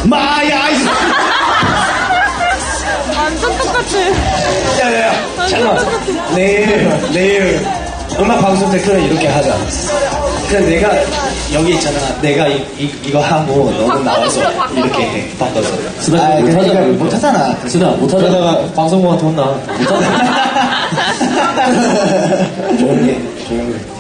마야. 완전 똑같아. 야야야. 잠깐만. 내일 음악 방송 때 그래 이렇게 하자. 그래 내가 여기 있잖아. 내가 이거 하고 너는 나와서 이렇게 해. 바꿔서. 수다 못하잖아. 수다 못하다가 방송국한테 혼나. 못하잖아. 조용히 해.